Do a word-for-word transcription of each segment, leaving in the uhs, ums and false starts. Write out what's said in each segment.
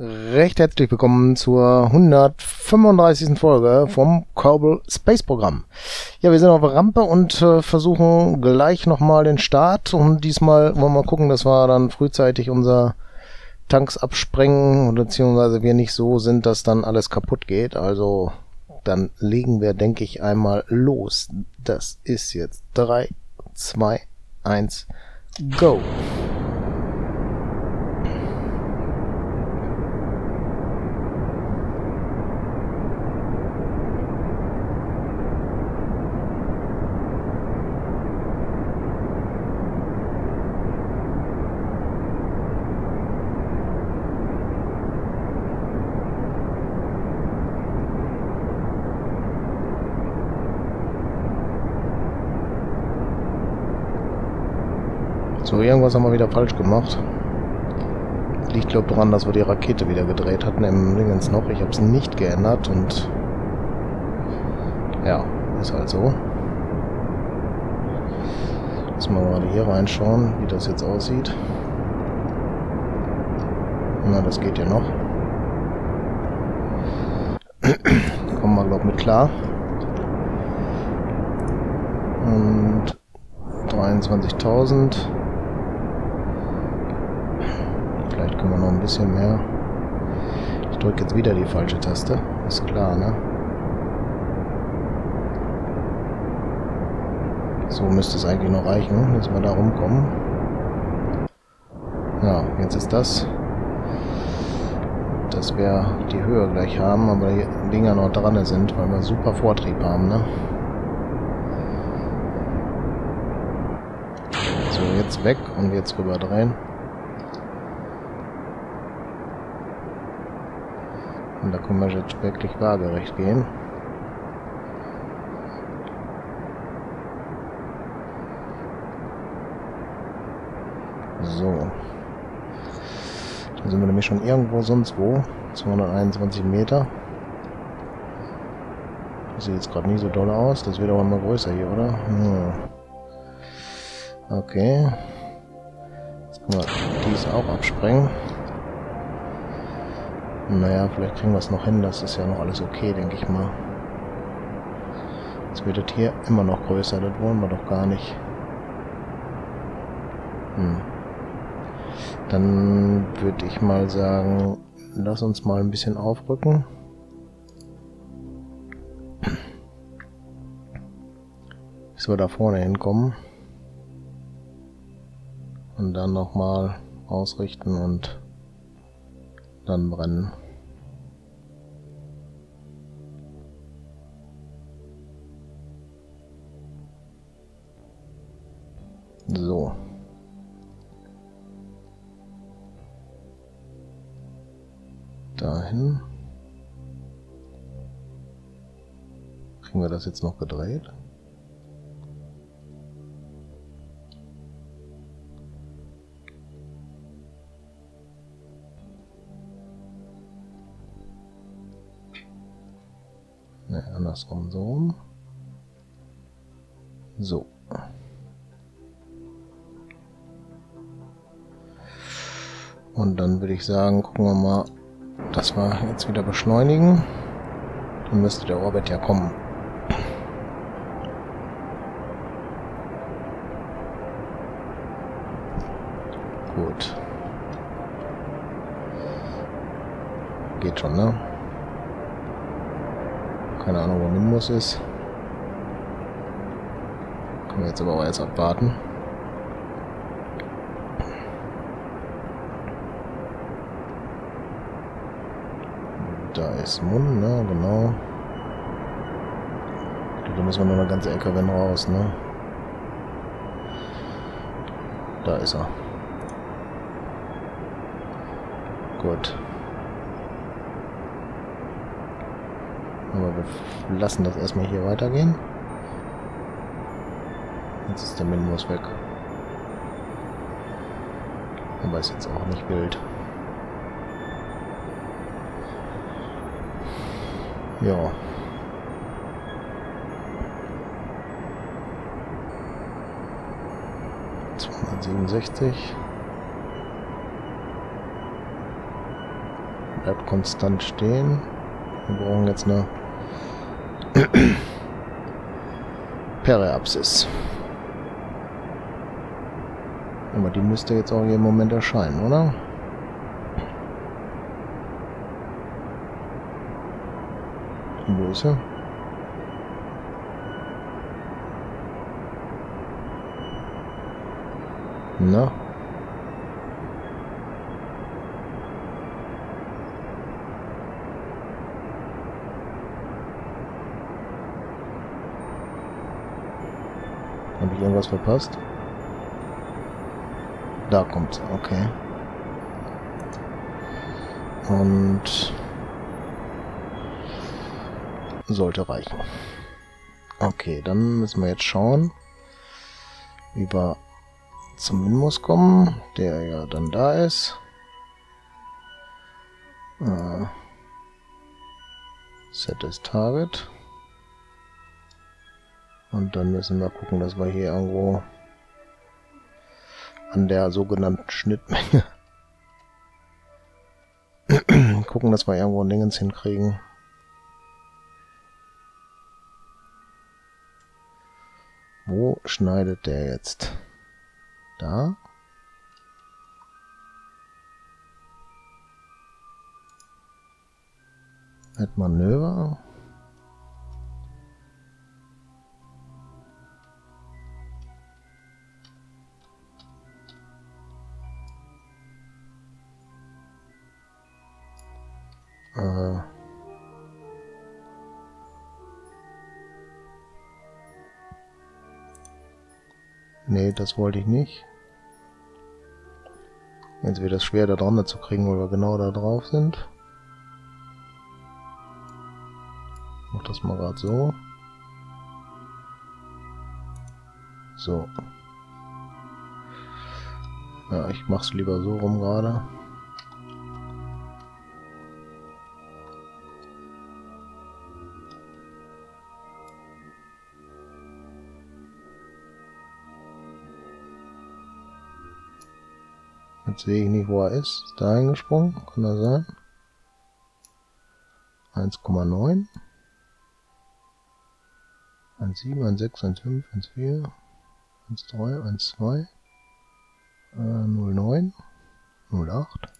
Recht herzlich willkommen zur hundertfünfunddreißigsten Folge vom Kerbal Space Programm. Ja, wir sind auf der Rampe und äh, versuchen gleich nochmal den Start. Und diesmal wollen wir gucken, dass wir dann frühzeitig unser Tanks absprengen, beziehungsweise wir nicht so sind, dass dann alles kaputt geht. Also dann legen wir, denke ich, einmal los. Das ist jetzt drei, zwei, eins, go! So, irgendwas haben wir wieder falsch gemacht. Liegt, glaube ich, daran, dass wir die Rakete wieder gedreht hatten im Dingens noch. Ich habe es nicht geändert und ja, ist halt so. Lassen wir mal hier reinschauen, wie das jetzt aussieht. Na, das geht ja noch. Kommen wir, glaube ich, mit klar. Und dreiundzwanzigtausend. Vielleicht können wir noch ein bisschen mehr. Ich drücke jetzt wieder die falsche Taste. Ist klar, ne? So müsste es eigentlich noch reichen, dass wir da rumkommen. Ja, jetzt ist das. Dass wir die Höhe gleich haben, aber die Dinger noch dran sind, weil wir super Vortrieb haben, ne? So, jetzt weg und jetzt rüber drehen. Und da können wir jetzt wirklich waagerecht gehen. So. Da sind wir nämlich schon irgendwo sonst wo. zweihunderteinundzwanzig Meter. Das sieht jetzt gerade nicht so doll aus. Das wird aber mal größer hier, oder? Ja. Okay. Jetzt können wir dies auch absprengen. Naja, vielleicht kriegen wir es noch hin. Das ist ja noch alles okay, denke ich mal. Jetzt wird das hier immer noch größer. Das wollen wir doch gar nicht. Hm. Dann würde ich mal sagen, lass uns mal ein bisschen aufrücken. Bis wir da vorne hinkommen. Und dann nochmal ausrichten und dann brennen. So. Dahin. Kriegen wir das jetzt noch gedreht? Ne, andersrum, so. So. Und dann würde ich sagen, gucken wir mal, dass wir jetzt wieder beschleunigen. Dann müsste der Orbit ja kommen. Gut. Geht schon, ne? Keine Ahnung, wo Minmus ist. Können wir jetzt aber auch erst abwarten. Da ist Mun, ne, genau. Da müssen wir nur eine ganze Ecke wenn raus, ne. Da ist er. Gut. Aber wir lassen das erstmal hier weitergehen. Jetzt ist der Minmus weg. Aber ist jetzt auch nicht wild. Ja. zweihundertsiebenundsechzig. Bleibt konstant stehen. Wir brauchen jetzt eine Periapsis. Aber die müsste jetzt auch hier im Moment erscheinen, oder? Wo ist sie? Na? Habe ich irgendwas verpasst? Da kommt's, okay. Und sollte reichen. Okay, dann müssen wir jetzt schauen, wie wir zum Minmus kommen, der ja dann da ist. Äh, Set as Target. Und dann müssen wir gucken, dass wir hier irgendwo an der sogenannten Schnittmenge gucken, dass wir irgendwo ein Dingens hinkriegen. Wo schneidet der jetzt? Da? Mit Manöver? Äh. Nee, das wollte ich nicht. Jetzt wird es schwer, da dran zu kriegen, weil wir genau da drauf sind. Ich mach das mal gerade so. So. Ja, ich mach's lieber so rum gerade. Jetzt sehe ich nicht, wo er ist. Ist da eingesprungen? Kann das sein? eins Komma neun. eins Komma sieben, eins Komma sechs, eins Komma fünf, eins Komma vier, eins Komma drei, eins Komma zwei, äh, null Komma neun, null Komma acht.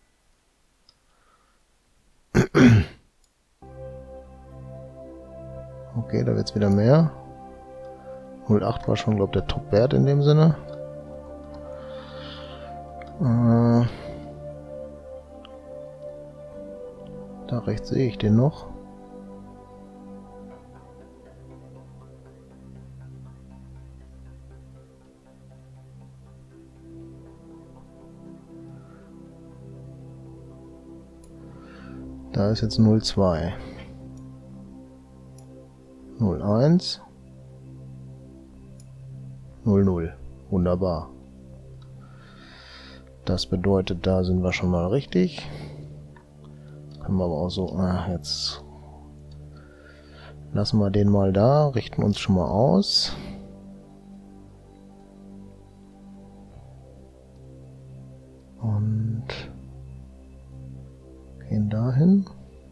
Okay, da wird es wieder mehr. null Komma acht war schon, glaube ich, der Top-Wert in dem Sinne. Äh, da rechts sehe ich den noch. Da ist jetzt null Komma zwei. null Komma eins. null Komma null. Wunderbar. Das bedeutet, da sind wir schon mal richtig. Können wir aber auch so... Ah, jetzt lassen wir den mal da, richten uns schon mal aus. Und gehen dahin.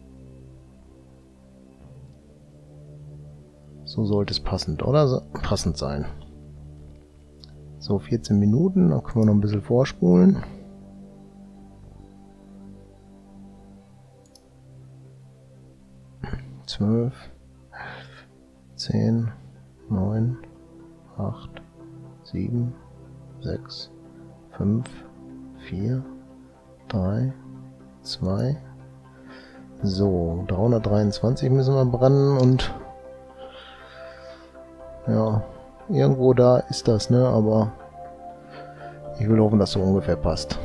So sollte es passend, oder? Passend sein. So, vierzehn Minuten, dann können wir noch ein bisschen vorspulen. zwölf, zehn, neun, acht, sieben, sechs, fünf, vier, drei, zwei. So, dreihundertdreiundzwanzig müssen wir brennen und ja, irgendwo da ist das, ne? Aber ich will hoffen, dass so ungefähr passt.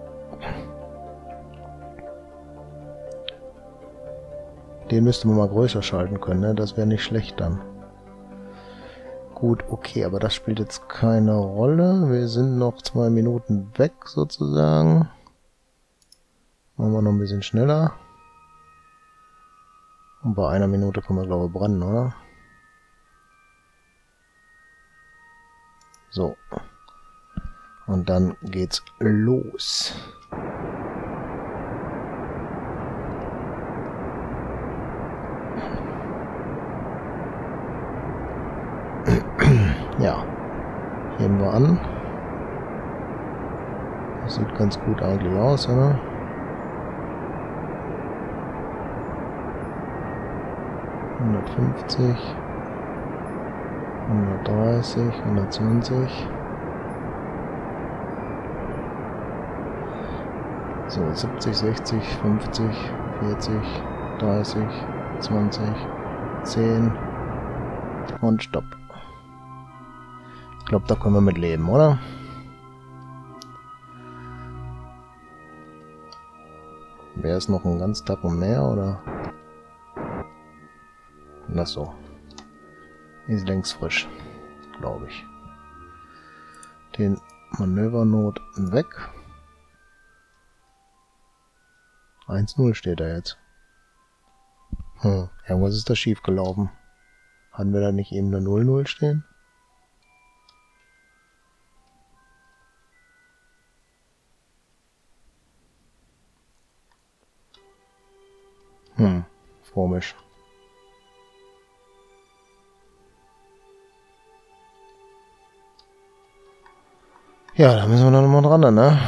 Den müsste man mal größer schalten können, ne? Das wäre nicht schlecht dann. Gut, okay, aber das spielt jetzt keine Rolle. Wir sind noch zwei Minuten weg, sozusagen. Machen wir noch ein bisschen schneller. Und bei einer Minute können wir, glaube ich, brennen, oder? So. Und dann geht's los. Ja. Heben wir an. Das sieht ganz gut eigentlich aus, oder? hundertfünfzig. hundertdreißig. hundertzwanzig. So, siebzig, sechzig, fünfzig, vierzig, dreißig, zwanzig, zehn und Stopp. Ich glaube, da können wir mit leben, oder? Wäre es noch ein ganz Tacken mehr, oder? Lass so. Ist längst frisch, glaube ich. Den Manövernot weg. eins null steht da jetzt. Hm, irgendwas ist da schief gelaufen. Hatten wir da nicht eben eine null null stehen? Hm, komisch. Ja, da müssen wir dann nochmal dran, ne?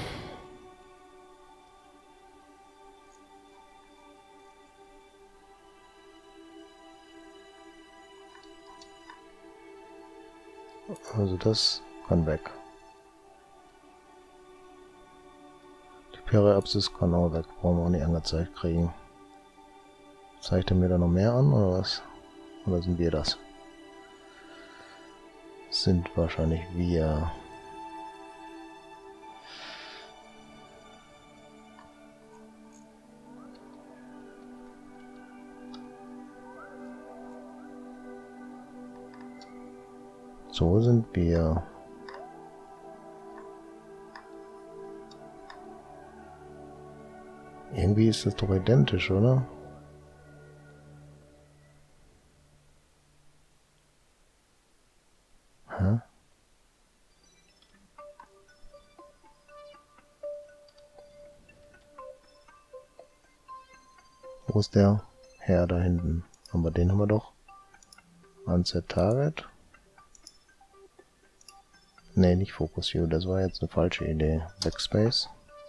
Also das kann weg. Die Periapsis kann auch weg. Brauchen wir auch nicht angezeigt kriegen. Zeigt er mir da noch mehr an, oder was? Oder sind wir das? Sind wahrscheinlich wir. So sind wir. Irgendwie ist das doch identisch, oder? Hä? Wo ist der Herr da hinten? Aber den haben wir doch. Unset Target. Ne, nicht Focus View, das war jetzt eine falsche Idee. Backspace.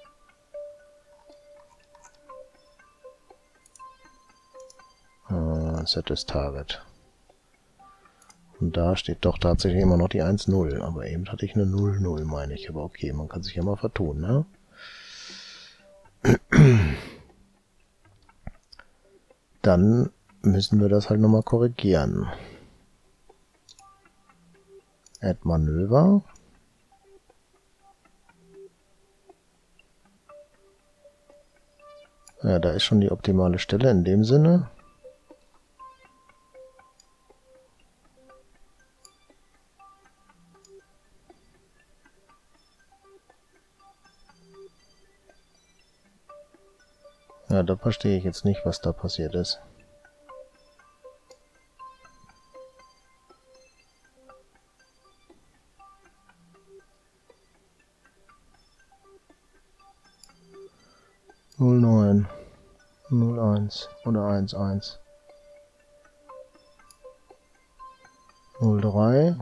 Uh, Set is Target. Und da steht doch tatsächlich immer noch die eins null. Aber eben hatte ich eine null null, meine ich. Aber okay, man kann sich ja mal vertun, ne? Dann müssen wir das halt nochmal korrigieren. Add Manöver. Ja, da ist schon die optimale Stelle in dem Sinne. Ja, da verstehe ich jetzt nicht, was da passiert ist. null neun, null eins oder eins eins. null drei,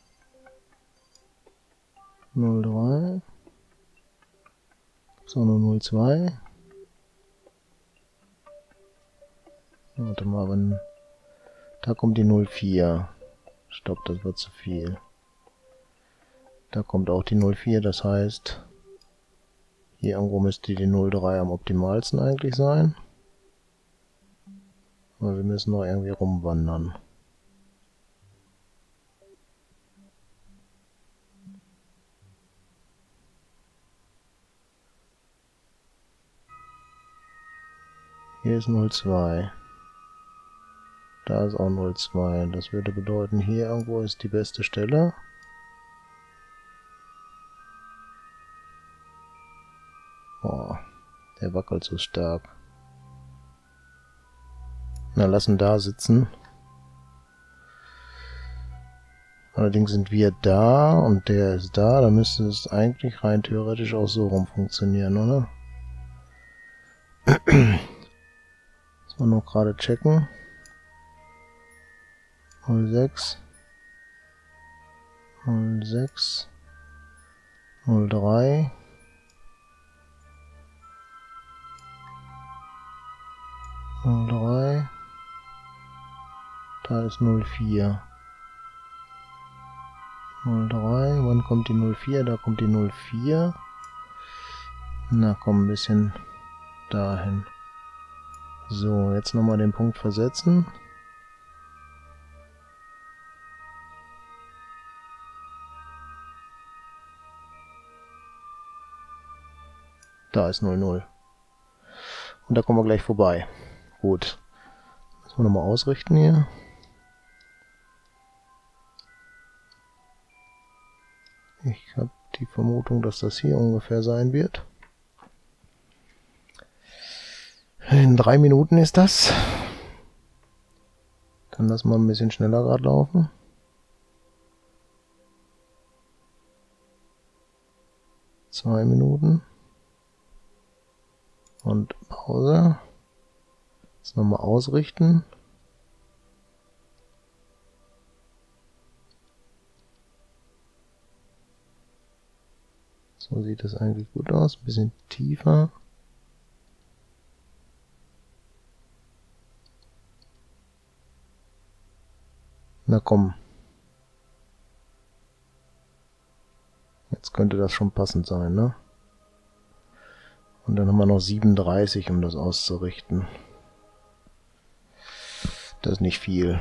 null drei, so eine null zwei. Warte mal, wenn da kommt die null vier. Stopp, das wird zu viel. Da kommt auch die null vier, das heißt, hier irgendwo müsste die null drei am optimalsten eigentlich sein. Aber wir müssen noch irgendwie rumwandern. Hier ist null zwei. Da ist auch null zwei. Das würde bedeuten, hier irgendwo ist die beste Stelle. Oh, der wackelt so stark. Na, lassen da sitzen. Allerdings sind wir da und der ist da. Da müsste es eigentlich rein theoretisch auch so rum funktionieren, oder? Müssen wir noch gerade checken. null sechs. null sechs, null drei, null drei, da ist null vier. null drei, wann kommt die null vier? Da kommt die null vier. Na komm, ein bisschen dahin. So, jetzt nochmal den Punkt versetzen. Da ist null null. Und da kommen wir gleich vorbei. Gut. Müssen wir nochmal ausrichten hier. Ich habe die Vermutung, dass das hier ungefähr sein wird. In drei Minuten ist das. Dann lassen wir ein bisschen schneller gerade laufen. Zwei Minuten. Und Pause. Jetzt nochmal ausrichten. So sieht das eigentlich gut aus. Ein bisschen tiefer. Na komm. Jetzt könnte das schon passend sein, ne? Und dann haben wir noch siebenunddreißig, um das auszurichten. Das ist nicht viel.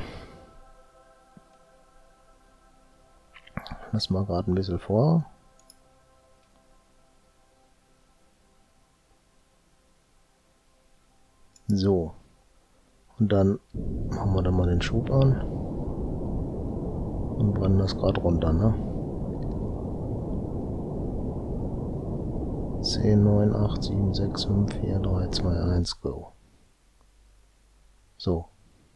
Lass mal gerade ein bisschen vor. So. Und dann machen wir da mal den Schub an. Und brennen das gerade runter, ne? zehn, neun, acht, sieben, sechs, fünf, vier, drei, zwei, eins, go. So.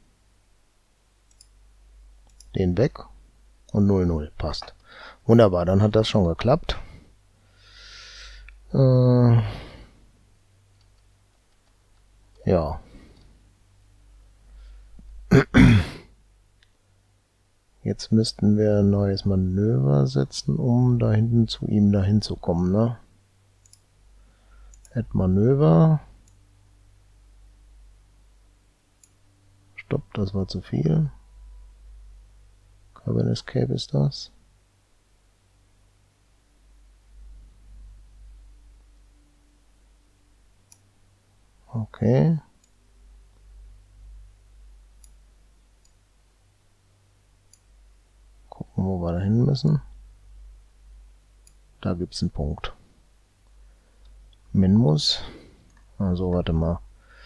Den weg. Und null null. Passt. Wunderbar, dann hat das schon geklappt. Äh, ja. Jetzt müssten wir ein neues Manöver setzen, um da hinten zu ihm dahin zu kommen, ne? Add Manöver. Stopp, das war zu viel. Carbon Escape ist das. Okay. Gucken, wo wir da hin müssen. Da gibt es einen Punkt. Minmus. Also warte mal.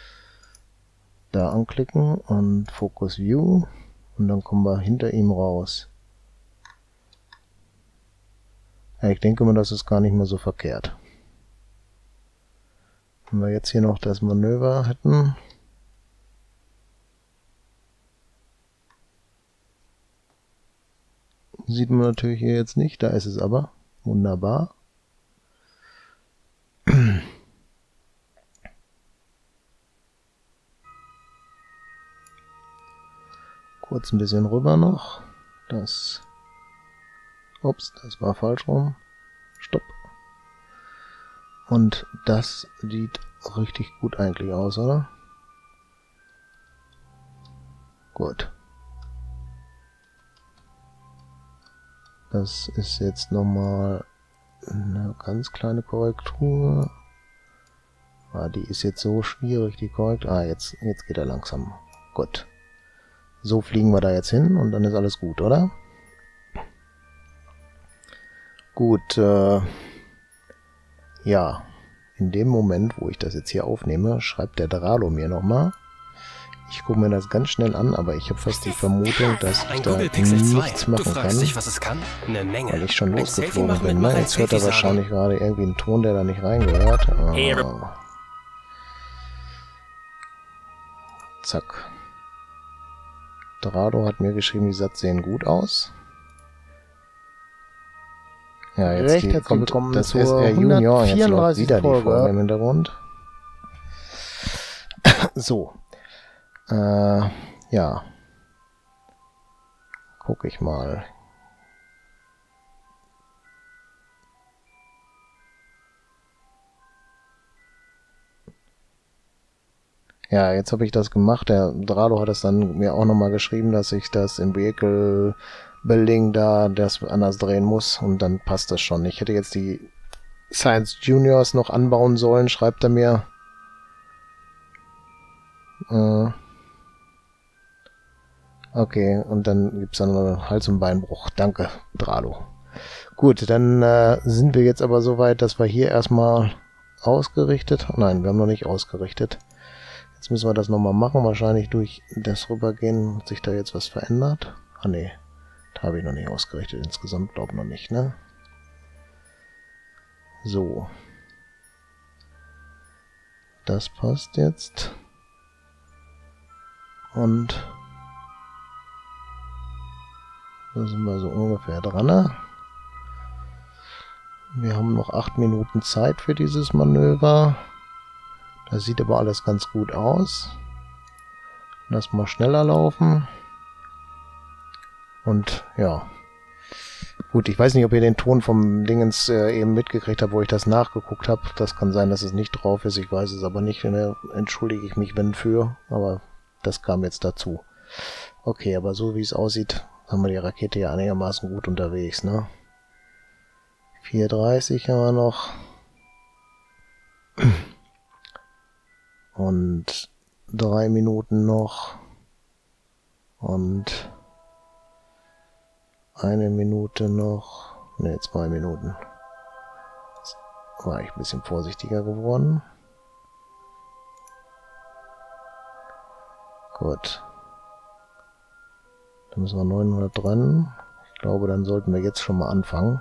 Da anklicken und Focus View. Und dann kommen wir hinter ihm raus. Ja, ich denke mal, das ist gar nicht mehr so verkehrt. Wenn wir jetzt hier noch das Manöver hätten. Sieht man natürlich hier jetzt nicht, da ist es aber. Wunderbar. Kurz ein bisschen rüber noch. Das. Ups, das war falsch rum. Stopp. Und das sieht richtig gut eigentlich aus, oder? Gut. Das ist jetzt nochmal eine ganz kleine Korrektur. Ah, die ist jetzt so schwierig, die Korrektur. Ah, jetzt, jetzt geht er langsam. Gut. So fliegen wir da jetzt hin und dann ist alles gut, oder? Gut, äh, ja. In dem Moment, wo ich das jetzt hier aufnehme, schreibt der Dralo mir nochmal. Ich gucke mir das ganz schnell an, aber ich habe fast die Vermutung, dass ich da nichts machen kann, dich, was es kann? Eine Menge. weil ich schon losgeflogen bin. Ne? Jetzt hört er wahrscheinlich gerade irgendwie einen Ton, der da nicht reingehört. Ah. Zack. Drado hat mir geschrieben, die Satz sehen gut aus. Ja, jetzt Recht die, herzlich kommt willkommen das zur S R Junior. Jetzt läuft hundertvierunddreißigsten wieder die Folge. Folge im Hintergrund. So. Äh, ja. Guck ich mal. Ja, jetzt habe ich das gemacht. Der Dralo hat es dann mir auch nochmal geschrieben, dass ich das im Vehicle Building da das anders drehen muss und dann passt das schon. Ich hätte jetzt die Science Juniors noch anbauen sollen, schreibt er mir. Äh okay, und dann gibt's dann einen Hals- und Beinbruch. Danke, Dralo. Gut, dann äh, sind wir jetzt aber so weit, dass wir hier erstmal ausgerichtet... Nein, wir haben noch nicht ausgerichtet. Jetzt müssen wir das nochmal machen. Wahrscheinlich durch das Rübergehen hat sich da jetzt was verändert. Ah ne, da habe ich noch nicht ausgerichtet. Insgesamt glaube ich noch nicht, ne? So. Das passt jetzt. Und da sind wir so ungefähr dran, ne? Wir haben noch acht Minuten Zeit für dieses Manöver. Das sieht aber alles ganz gut aus. Lass mal schneller laufen. Und ja. Gut, ich weiß nicht, ob ihr den Ton vom Dingens äh, eben mitgekriegt habt, wo ich das nachgeguckt habe. Das kann sein, dass es nicht drauf ist. Ich weiß es aber nicht. Da entschuldige ich mich, wenn für. Aber das kam jetzt dazu. Okay, aber so wie es aussieht, haben wir die Rakete ja einigermaßen gut unterwegs, ne? vier dreißig haben wir noch. Und drei Minuten noch. Und eine Minute noch. Ne, zwei Minuten. Jetzt war ich ein bisschen vorsichtiger geworden. Gut. Da müssen wir neunhundert dran. Ich glaube, dann sollten wir jetzt schon mal anfangen.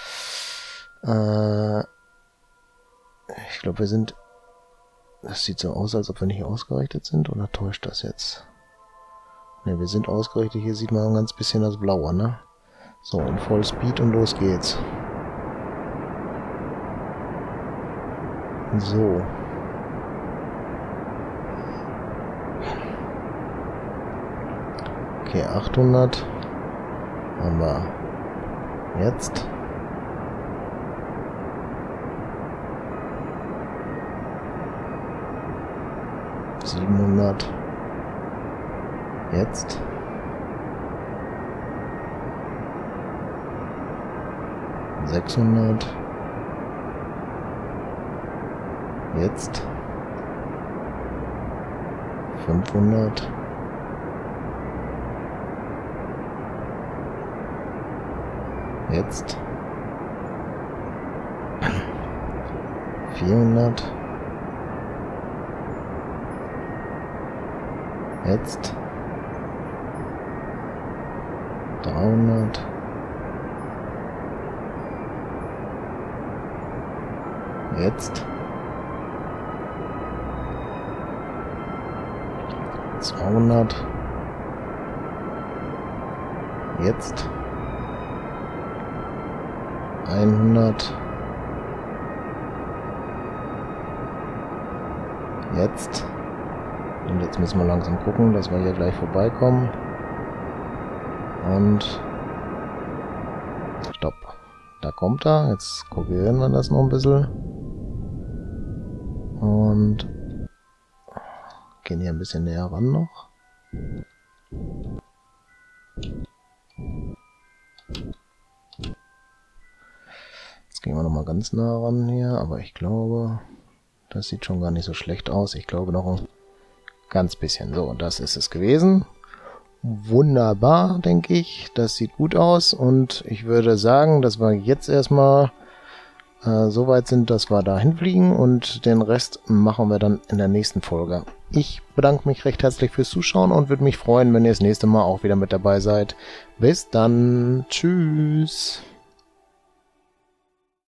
Äh, ich glaube, wir sind... Das sieht so aus, als ob wir nicht ausgerichtet sind, oder täuscht das jetzt? Ne, wir sind ausgerichtet. Hier sieht man ein ganz bisschen das Blaue, ne? So, in Vollspeed und los geht's. So. Okay, achthundert. Haben wir jetzt. siebenhundert. Jetzt. sechshundert. Jetzt. fünfhundert. Jetzt. vierhundert. Jetzt. dreihundert. Jetzt. zweihundert. Jetzt. einhundert. Jetzt. Und jetzt müssen wir langsam gucken, dass wir hier gleich vorbeikommen. Und stopp. Da kommt er. Jetzt korrigieren wir das noch ein bisschen. Und gehen hier ein bisschen näher ran noch. Jetzt gehen wir noch mal ganz nah ran hier, aber ich glaube, das sieht schon gar nicht so schlecht aus. Ich glaube noch ein ganz bisschen. So, das ist es gewesen. Wunderbar, denke ich. Das sieht gut aus und ich würde sagen, dass wir jetzt erstmal äh, so weit sind, dass wir da hinfliegen und den Rest machen wir dann in der nächsten Folge. Ich bedanke mich recht herzlich fürs Zuschauen und würde mich freuen, wenn ihr das nächste Mal auch wieder mit dabei seid. Bis dann. Tschüss.